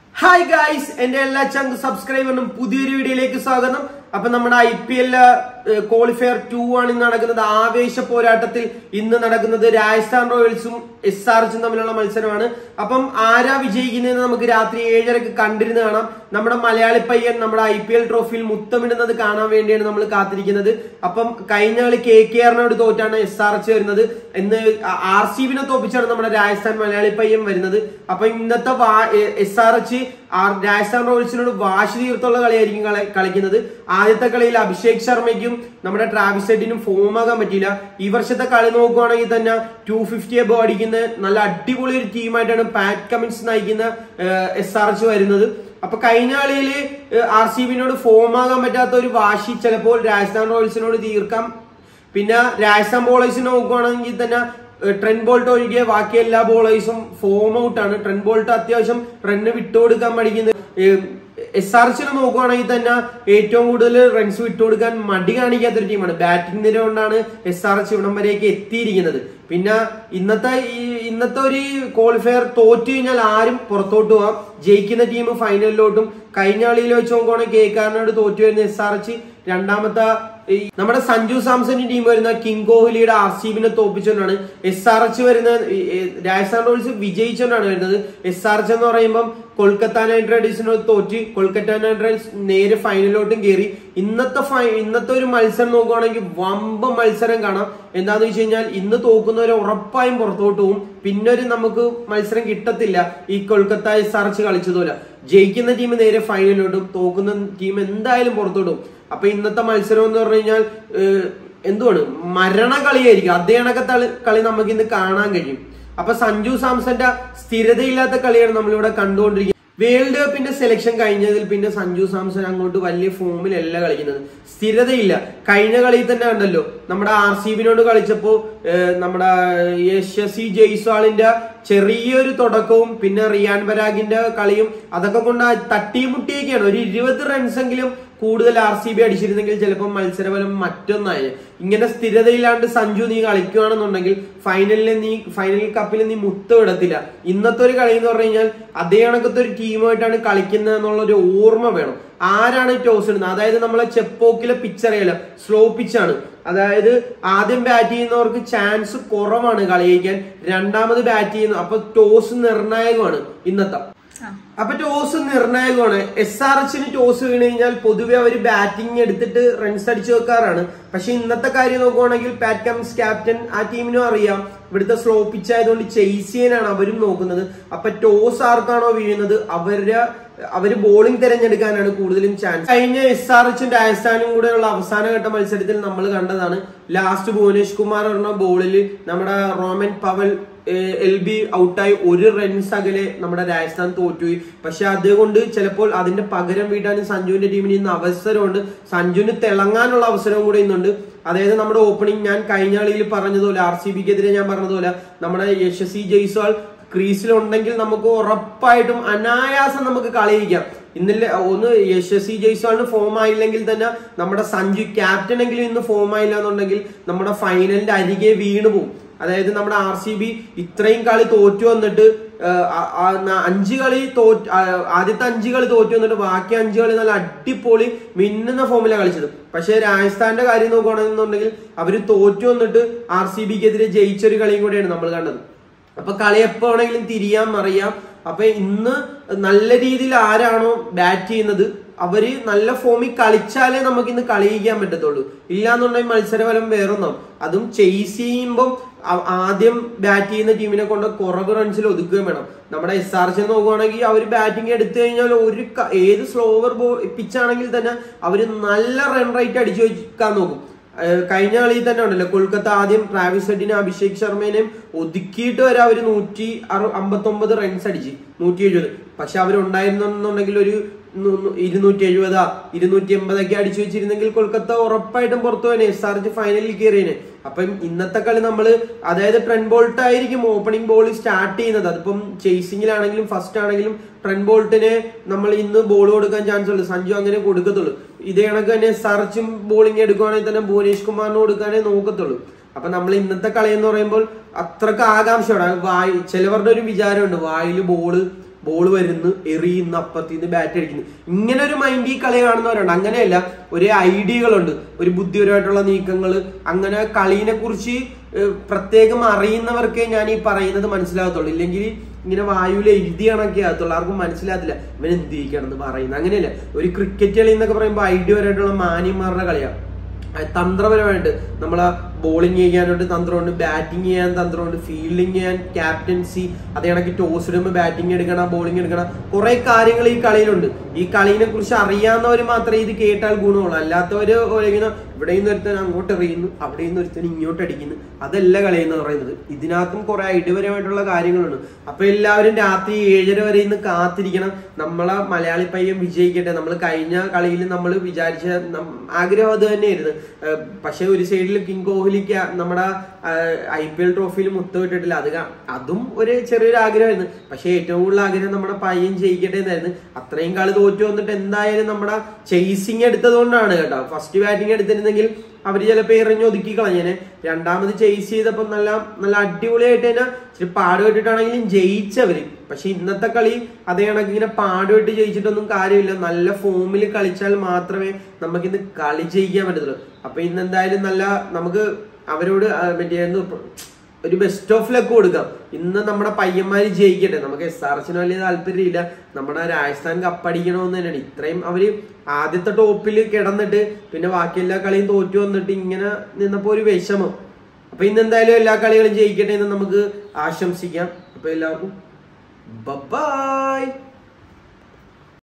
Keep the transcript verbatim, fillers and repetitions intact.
Hi guys, and all channel subscribe and pudhiyoru video like swagatham. Appo nammada I P L qualifier two ആണ് ഇന്ന് നടക്കുന്നത്. ആവേശ പോരാട്ടത്തിൽ ഇന്ന് നടക്കുന്നത് രാജസ്ഥാൻ റോയൽസും എസ് ആർ എച്ചും തമ്മിലുള്ള മത്സരമാണ്. അപ്പം ആരാ വിജയിക്കുന്നതെന്ന് നമുക്ക് രാത്രി ഏഴരക്ക് കണ്ടിരുന്ന് കാണാം. നമ്മുടെ മലയാളി പയ്യൻ നമ്മുടെ ഐ പി എൽ ട്രോഫിയിൽ മുത്തമിടുന്നത് കാണാൻ വേണ്ടിയാണ് നമ്മൾ കാത്തിരിക്കുന്നത്. അപ്പം കഴിഞ്ഞ കളി കെ കെ ആറിനോട് തോറ്റാണ് എസ് ആർ എച്ച് വരുന്നത്. ഇന്ന് ആർ സി ബിനെ തോപ്പിച്ചാണ് നമ്മുടെ രാജസ്ഥാൻ മലയാളി പയ്യൻ വരുന്നത്. അപ്പൊ ഇന്നത്തെ എസ് ആർ എച്ച് രാജസ്ഥാൻ റോയൽസിനോട് വാശി തീർത്തുള്ള കളിയായിരിക്കും കളിക്കുന്നത്. ആദ്യത്തെ കളിയിൽ അഭിഷേക് ശർമ്മയ്ക്കും നമ്മുടെ ട്രാവിസ് ഹെഡിനും ഫോം ആകാൻ പറ്റിയില്ല. ഈ വർഷത്തെ കളി നോക്കുവാണെങ്കിൽ തന്നെ ടു ഫിഫ്റ്റി എബോ അടിക്കുന്ന നല്ല അടിപൊളി ഒരു ടീമായിട്ടാണ് പാറ്റ് കമിൻസ് നയിക്കുന്ന എസ് ആർ എച്ച് വരുന്നത്. അപ്പൊ കഴിഞ്ഞ കളിയിൽ ആർ സി ബിനോട് ഫോം ആകാൻ പറ്റാത്ത ഒരു വാശി ചിലപ്പോൾ രാജസ്ഥാൻ റോയൽസിനോട് തീർക്കാം. പിന്നെ രാജസ്ഥാൻ ബോളേഴ്സിനെ നോക്കുവാണെങ്കിൽ തന്നെ ട്രെന്റ് ബോൾട്ട് ഒഴികെ ബാക്കി എല്ലാ ബോളേഴ്സും ഫോം ഔട്ടാണ്. ട്രെന്റ് ബോൾട്ട് അത്യാവശ്യം റണ്ണ് വിട്ടുകൊടുക്കാൻ പഠിക്കുന്നത്. എസ് ആർ എച്ചിനെ നോക്കുവാണെങ്കിൽ തന്നെ ഏറ്റവും കൂടുതൽ റൺസ് വിട്ടുകൊടുക്കാൻ മടി കാണിക്കാത്തൊരു ടീമാണ്. ബാറ്റിംഗ് നിര കൊണ്ടാണ് എസ് ആർ എച്ച് ഇവിടം വരെയൊക്കെ എത്തിയിരിക്കുന്നത്. പിന്നെ ഇന്നത്തെ ഈ ഇന്നത്തെ ഒരു ക്വാളിഫയർ തോറ്റു കഴിഞ്ഞാൽ ആരും പുറത്തോട്ട് പോവാം. ജയിക്കുന്ന ടീം ഫൈനലിലോട്ടും. കഴിഞ്ഞ കളിയിൽ വെച്ച് നോക്കുവാണെങ്കിൽ കേക്കാരനോട് തോറ്റു വരുന്ന എസ് ആർ എച്ച് രണ്ടാമത്തെ നമ്മുടെ സഞ്ജു സാംസന്റെ ടീം വരുന്ന കിങ് കോഹ്ലിയുടെ ആർ സി ബിനെ തോപ്പിച്ചുകൊണ്ടാണ്. എസ് ആർ എച്ച് വരുന്ന രാജസ്ഥാൻ റോയൽസ് വിജയിച്ചുകൊണ്ടാണ് വരുന്നത്. എസ് ആർ എച്ച് എന്ന് പറയുമ്പം കൊൽക്കത്ത നൈറ്റ് റൈഡേഴ്സിനോട് തോറ്റ് കൊൽക്കത്ത നൈറ്റ് റൈഡേഴ്സ് നേരെ ഫൈനലിലോട്ടും കയറി. ഇന്നത്തെ ഫൈ ഇന്നത്തെ ഒരു മത്സരം നോക്കുവാണെങ്കിൽ വമ്പ മത്സരം കാണാം. എന്താന്ന് വെച്ച് കഴിഞ്ഞാൽ ഇന്ന് തോക്കുന്നവരെ ഉറപ്പായും പുറത്തോട്ട് പോകും. പിന്നെ ഒരു നമുക്ക് മത്സരം കിട്ടത്തില്ല ഈ കൊൽക്കത്ത എസ് ആർ എച്ച് കളിച്ചതുപോലെ. ജയിക്കുന്ന ടീം നേരെ ഫൈനലിലോട്ടും തോക്കുന്ന ടീം എന്തായാലും പുറത്തോട്ട് പോകും. അപ്പൊ ഇന്നത്തെ മത്സരം എന്ന് പറഞ്ഞു കഴിഞ്ഞാൽ എന്തുവാണ് മരണ കളിയായിരിക്കും. അതേ കണക്കത്തെ കളി നമുക്ക് ഇന്ന് കാണാൻ കഴിയും. അപ്പൊ സഞ്ജു സാംസന്റെ സ്ഥിരതയില്ലാത്ത കളിയാണ് നമ്മളിവിടെ കണ്ടുകൊണ്ടിരിക്കുന്നത്. വേൾഡ് കപ്പിന്റെ സെലക്ഷൻ കഴിഞ്ഞതിൽ പിന്നെ സഞ്ജു സാംസൺ അങ്ങോട്ട് വലിയ ഫോമിലല്ല കളിക്കുന്നത്. സ്ഥിരതയില്ല. കഴിഞ്ഞ കളിയിൽ തന്നെ കണ്ടല്ലോ നമ്മുടെ ആർ സി ബിനോട് കളിച്ചപ്പോ നമ്മുടെ യശസ്വി ജയ്സ്വാളിന്റെ ചെറിയൊരു തുടക്കവും പിന്നെ റിയാൻ പരാഗിന്റെ കളിയും അതൊക്കെ കൊണ്ട് തട്ടിമുട്ടിയൊക്കെയാണ്. ഒരു ഇരുപത് റൺസ് എങ്കിലും കൂടുതൽ ആർ സി ബി അടിച്ചിരുന്നെങ്കിൽ ചിലപ്പോൾ മത്സരഫലം മറ്റൊന്നായി. ഇങ്ങനെ സ്ഥിരതയില്ലാണ്ട് സഞ്ജു നീ കളിക്കുകയാണെന്നുണ്ടെങ്കിൽ ഫൈനലിൽ നീ ഫൈനൽ കപ്പിൽ നീ മുത്ത വിടത്തില്ല. ഇന്നത്തെ ഒരു കളി എന്ന് പറഞ്ഞു കഴിഞ്ഞാൽ അതേ കണക്കത്തെ ഒരു ടീമായിട്ടാണ് കളിക്കുന്നത് എന്നുള്ളൊരു ഓർമ്മ വേണം. ആരാണ് ടോസ് ഇടുന്നത്? അതായത് നമ്മളെ ചെപ്പോക്കിലെ പിച്ച് അറിയാലോ, സ്ലോ പിച്ചാണ്. അതായത് ആദ്യം ബാറ്റ് ചെയ്യുന്നവർക്ക് ചാൻസ് കുറവാണ് കളി ജയിക്കാൻ. രണ്ടാമത് ബാറ്റ് ചെയ്യുന്ന അപ്പൊ ടോസ് നിർണായകമാണ് ഇന്നത്തെ. അപ്പൊ ടോസ് നിർണായകമാണ്. എസ് ആർ എച്ചിന് ടോസ് വീണ് കഴിഞ്ഞാൽ പൊതുവെ അവർ ബാറ്റിംഗ് എടുത്തിട്ട് റൺസ് അടിച്ചു വെക്കാറാണ്. പക്ഷെ ഇന്നത്തെ കാര്യം നോക്കുവാണെങ്കിൽ പാറ്റ് കമിൻസ് ക്യാപ്റ്റൻ ആ ടീമിനും അറിയാം ഇവിടുത്തെ സ്ലോ പിച്ച് ആയതുകൊണ്ട് ചെയ്സ് ചെയ്യാനാണ് അവരും നോക്കുന്നത്. അപ്പൊ ടോസ് ആർക്കാണോ വീഴുന്നത് അവരുടെ അവര് ബോളിംഗ് തിരഞ്ഞെടുക്കാനാണ് കൂടുതലും ചാൻസ്. കഴിഞ്ഞ എസ് ആർ എച്ചും രാജസ്ഥാനും കൂടെയുള്ള അവസാനഘട്ട മത്സരത്തിൽ നമ്മൾ കണ്ടതാണ്. ലാസ്റ്റ് ഭുവനേഷ് കുമാർ പറഞ്ഞ ബോളിൽ നമ്മുടെ റോമൻ പവൽ എൽ ബി ഔട്ടായി ഒരു റൺസ് അകലെ നമ്മുടെ രാജസ്ഥാൻ തോറ്റുപോയി. പക്ഷെ അതുകൊണ്ട് ചിലപ്പോൾ അതിന്റെ പകരം വീട്ടാനും സഞ്ജുവിന്റെ ടീമിന് ഇന്ന് അവസരമുണ്ട്. സഞ്ജുവിന് തിളങ്ങാനുള്ള അവസരവും കൂടെ ഇന്നുണ്ട്. അതായത് നമ്മുടെ ഓപ്പണിംഗ് ഞാൻ കഴിഞ്ഞ കളിയിൽ പറഞ്ഞതുപോലെ ആർ സി ബിക്കെതിരെ ഞാൻ പറഞ്ഞതുപോലെ നമ്മുടെ യശസ്വി ജയ്സ്വാൾ ക്രീസിലുണ്ടെങ്കിൽ നമുക്ക് ഉറപ്പായിട്ടും അനായാസം നമുക്ക് കളിയിക്കാം. ഇന്നലെ ഒന്ന് യശസ്വി ജയ്സ്വാളിന് ഫോം ആയില്ലെങ്കിൽ തന്നെ നമ്മുടെ സഞ്ജു ക്യാപ്റ്റൻ എങ്കിലും ഇന്ന് ഫോം ആയില്ല എന്നുണ്ടെങ്കിൽ നമ്മുടെ ഫൈനലിന്റെ അരികെ വീണു പോകും. അതായത് നമ്മുടെ ആർ സി ബി ഇത്രയും കളി തോറ്റു വന്നിട്ട് അഞ്ചു കളി തോറ്റ് ആദ്യത്തെ അഞ്ചു കളി തോറ്റു വന്നിട്ട് ബാക്കി അഞ്ചു കളി നല്ല അടിപൊളി മിന്നുന്ന ഫോമിലാണ് കളിച്ചത്. പക്ഷെ രാജസ്ഥാന്റെ കാര്യം നോക്കുകയാണെന്നുണ്ടെങ്കിൽ അവര് തോറ്റു വന്നിട്ട് ആർ സി ബിക്കെതിരെ ജയിച്ചൊരു കളിയും കൂടെയാണ് നമ്മൾ കണ്ടത്. അപ്പൊ കളി എപ്പോ വേണമെങ്കിലും തിരിയാൻ അറിയാം. അപ്പൊ ഇന്ന് നല്ല രീതിയിൽ ആരാണോ ബാറ്റ് ചെയ്യുന്നത് അവര് നല്ല ഫോമിൽ കളിച്ചാലേ നമുക്ക് ഇന്ന് കളി ജയിക്കാൻ പറ്റത്തുള്ളൂ. ഇല്ലാന്നുണ്ടെങ്കിൽ മത്സരഫലം വേറൊന്നും. അതും ചേസ് ചെയ്യുമ്പം ആദ്യം ബാറ്റ് ചെയ്യുന്ന ടീമിനെ കൊണ്ട് കുറവ് റൺസിൽ ഒതുക്കുകയും വേണം. നമ്മുടെ എസ് ആർ എച്ച് നോക്കുവാണെങ്കിൽ അവർ ബാറ്റിംഗ് എടുത്തു കഴിഞ്ഞാൽ ഒരു ഏത് സ്ലോവർ ബോൾ പിച്ചാണെങ്കിൽ തന്നെ അവര് നല്ല റൺ റേറ്റ് അടിച്ചു വെക്കാൻ നോക്കും. കഴിഞ്ഞ കളിയിൽ തന്നെ ഉണ്ടല്ലോ കൊൽക്കത്ത ആദ്യം ട്രാവിസ് ഹെഡിനെ അഭിഷേക് ശർമ്മേനെയും ഒതുക്കിയിട്ട് വരെ അവര് നൂറ്റി അറു അമ്പത്തി ഒമ്പത് റൺസ് അടിച്ച് നൂറ്റി എഴുപത്. പക്ഷെ അവരുണ്ടായിരുന്നുണ്ടെങ്കിൽ ഒരു ഇരുന്നൂറ്റി എഴുപതാ ഇരുന്നൂറ്റി എൺപതൊക്കെ അടിച്ചു വെച്ചിരുന്നെങ്കിൽ കൊൽക്കത്ത ഉറപ്പായിട്ടും പുറത്തു പോയനെ. എസ് ആർ എച്ച് ഫൈനലിൽ കയറിയേനെ. അപ്പം ഇന്നത്തെ കളി നമ്മള് അതായത് ട്രെന്റ് ബോൾട്ട് ആയിരിക്കും ഓപ്പണിംഗ് ബോൾ സ്റ്റാർട്ട് ചെയ്യുന്നത്. അതിപ്പം ചേസിംഗിലാണെങ്കിലും ഫസ്റ്റ് ആണെങ്കിലും ട്രെന്റ് ബോൾട്ടിന് നമ്മൾ ഇന്ന് ബോൾ കൊടുക്കാൻ ചാൻസ് ഉള്ളു. സഞ്ജു അങ്ങനെ കൊടുക്കത്തുള്ളൂ. ഇതേ കണക്ക് തന്നെ എസ് ആർ എച്ചും ബോളിംഗ് എടുക്കുവാണെങ്കിൽ തന്നെ ഭുവനേഷ് കുമാറിന് കൊടുക്കാനേ നോക്കത്തുള്ളൂ. അപ്പൊ നമ്മൾ ഇന്നത്തെ കളി എന്ന് പറയുമ്പോൾ അത്രക്ക് ആകാംക്ഷയോടെ വായി ചിലവരുടെ ഒരു വിചാരമുണ്ട് വായില് ബോള് ബോൾ വരുന്നു, എറിയുന്നു, അപ്പുറത്തിന്ന് ബാറ്റ് അടിക്കുന്നു. ഇങ്ങനെ ഒരു മൈൻഡ് ഈ കളി കാണുന്നവരുണ്ട്. അങ്ങനെയല്ല, ഒരു ഐഡിയകളുണ്ട്, ഒരു ബുദ്ധിപരമായിട്ടുള്ള നീക്കങ്ങൾ. അങ്ങനെ കളീനെ കുറിച്ച് പ്രത്യേകം അറിയുന്നവർക്കേ ഞാൻ ഈ പറയുന്നത് മനസ്സിലാകത്തുള്ളൂ. ഇല്ലെങ്കിൽ ഇങ്ങനെ വായുവിൽ എഴുതി കണക്കേ ആകത്തുള്ളൂ, ആർക്കും മനസ്സിലാകത്തില്ല ഇവൻ എന്ത് ചെയ്യിക്കണമെന്ന് പറയുന്നത്. അങ്ങനെയല്ല, ഒരു ക്രിക്കറ്റ് കളി എന്നൊക്കെ പറയുമ്പോൾ ഐഡിയപരമായിട്ടുള്ള മാന്യന്മാരുടെ കളിയാണ്. തന്ത്രപരമായിട്ട് നമ്മളെ ബോളിംഗ് ചെയ്യാനായിട്ട് തന്ത്രമുണ്ട്, ബാറ്റിംഗ് ചെയ്യാൻ തന്ത്രമുണ്ട്, ഫീൽഡിങ് ചെയ്യാൻ ക്യാപ്റ്റൻസി, അതേ കണക്ക് ടോസ് ഇടുമ്പോൾ ബാറ്റിംഗ് എടുക്കണം, ബോളിംഗ് എടുക്കണം, കുറെ കാര്യങ്ങൾ ഈ കളിയിലുണ്ട്. ഈ കളീനെ കുറിച്ച് അറിയാവുന്നവർ മാത്രമേ ഇത് കേട്ടാൽ ഗുണമുള്ളൂ. അല്ലാത്തവര് ഇങ്ങനെ ഇവിടെ നിന്ന് ഒരുത്തൻ അങ്ങോട്ട് എറിയുന്നു, അവിടെ നിന്ന് ഒരുത്തൻ ഇങ്ങോട്ട് അടിക്കുന്നു, അതല്ല കളി എന്ന് പറയുന്നത്. ഇതിനകത്തും കുറെ ഐഡിയപരമായിട്ടുള്ള കാര്യങ്ങളുണ്ട്. അപ്പൊ എല്ലാവരും രാത്രി ഏഴര വരെ ഇന്ന് കാത്തിരിക്കണം. നമ്മളെ മലയാളി പയ്യൻ വിജയിക്കട്ടെ. നമ്മൾ കഴിഞ്ഞ കളിയിൽ നമ്മൾ വിചാരിച്ച ആഗ്രഹം അത് തന്നെയായിരുന്നു. പക്ഷെ ഒരു സൈഡിൽ കിങ് കോഹ്ലിക്ക് നമ്മുടെ ഐ പി എൽ ട്രോഫിയിൽ മുത്തമിട്ടിട്ടില്ല. അത് അതും ഒരു ചെറിയൊരു ആഗ്രഹമായിരുന്നു. പക്ഷെ ഏറ്റവും കൂടുതൽ ആഗ്രഹം നമ്മുടെ പയ്യൻ ജയിക്കട്ടെ എന്നായിരുന്നു. അത്രയും കളി തോറ്റു വന്നിട്ട് എന്തായാലും നമ്മുടെ ചേസിങ് എടുത്തതുകൊണ്ടാണ് കേട്ടോ. ഫസ്റ്റ് ബാറ്റിംഗ് എടുത്തിരുന്നെങ്കിൽ അവര് ചിലപ്പോ എറിഞ്ഞ് ഒതുക്കി കളഞ്ഞേനെ. രണ്ടാമത് ചേസ് ചെയ്തപ്പോ നല്ല നല്ല അടിപൊളിയായിട്ട് തന്നെ ഇച്ചിരി പാടുപെട്ടിട്ടാണെങ്കിലും ജയിച്ചവര്. പക്ഷെ ഇന്നത്തെ കളി അതേ കണക്ക് ഇങ്ങനെ പാടുപെട്ട് ജയിച്ചിട്ടൊന്നും കാര്യമില്ല. നല്ല ഫോമിൽ കളിച്ചാൽ മാത്രമേ നമുക്ക് ഇന്ന് കളി ജയിക്കാൻ പറ്റത്തുള്ളൂ. അപ്പൊ ഇന്ന് എന്തായാലും നല്ല നമുക്ക് അവരോട് മറ്റേ ഒരു ബെസ്റ്റ് ഓഫ് ലക്ക് കൊടുക്കാം. ഇന്ന് നമ്മുടെ പയ്യന്മാര് ജയിക്കട്ടെ. നമുക്ക് എസ് ആർ എച്ചിന് വലിയ താല്പര്യമില്ല, നമ്മുടെ രാജസ്ഥാൻ കപ്പടിക്കണമെന്ന് തന്നെയാണ്. ഇത്രയും അവര് ആദ്യത്തെ ടോപ്പിൽ കിടന്നിട്ട് പിന്നെ ബാക്കി എല്ലാ കളിയും തോറ്റു വന്നിട്ട് ഇങ്ങനെ നിന്നപ്പോ ഒരു വിഷമം. അപ്പൊ ഇന്ന് എന്തായാലും എല്ലാ കളികളും ജയിക്കട്ടെ എന്ന് നമുക്ക് ആശംസിക്കാം. അപ്പൊ എല്ലാവർക്കും ബൈ.